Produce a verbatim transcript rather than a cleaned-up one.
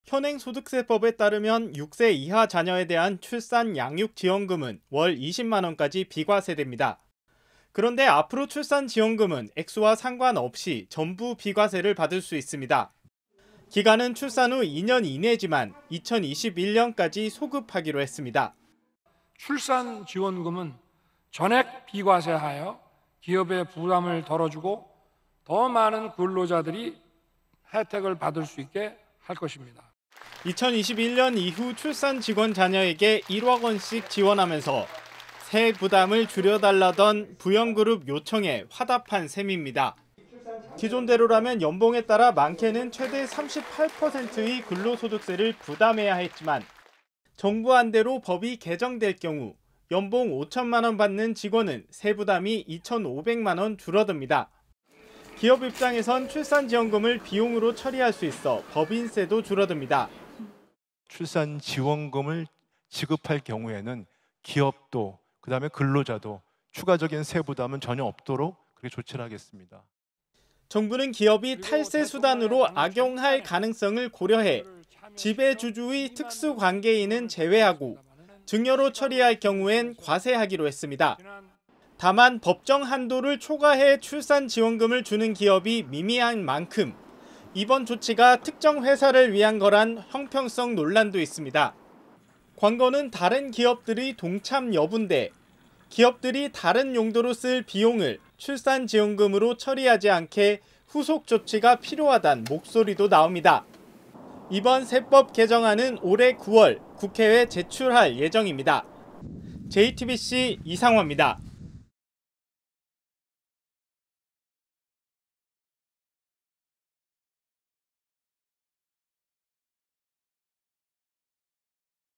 현행소득세법에 따르면 육 세 이하 자녀에 대한 출산 양육 지원금은 월 이십만 원까지 비과세됩니다. 그런데 앞으로 출산 지원금은 액수와 상관없이 전부 비과세를 받을 수 있습니다. 기간은 출산 후 이 년 이내지만 이천이십일 년까지 소급하기로 했습니다. 출산 지원금은 전액 비과세하여 기업의 부담을 덜어주고 더 많은 근로자들이 혜택을 받을 수 있게 할 것입니다. 이천이십일 년 이후 출산 직원 자녀에게 일억 원씩 지원하면서 세 부담을 줄여달라던 부영그룹 요청에 화답한 셈입니다. 기존대로라면 연봉에 따라 많게는 최대 삼십팔 퍼센트의 근로소득세를 부담해야 했지만 정부 안대로 법이 개정될 경우 연봉 오천만 원 받는 직원은 세부담이 이천오백만 원 줄어듭니다. 기업 입장에선 출산지원금을 비용으로 처리할 수 있어 법인세도 줄어듭니다. 출산지원금을 지급할 경우에는 기업도 그다음에 근로자도 추가적인 세부담은 전혀 없도록 그렇게 조치를 하겠습니다. 정부는 기업이 탈세 수단으로 악용할 가능성을 고려해 지배주주의 특수관계인은 제외하고 증여로 처리할 경우엔 과세하기로 했습니다. 다만 법정 한도를 초과해 출산지원금을 주는 기업이 미미한 만큼 이번 조치가 특정 회사를 위한 거란 형평성 논란도 있습니다. 관건은 다른 기업들의 동참 여부인데 기업들이 다른 용도로 쓸 비용을 출산지원금으로 처리하지 않게 후속 조치가 필요하다는 목소리도 나옵니다. 이번 세법 개정안은 올해 구월 국회에 제출할 예정입니다. 제이티비씨 이상화입니다.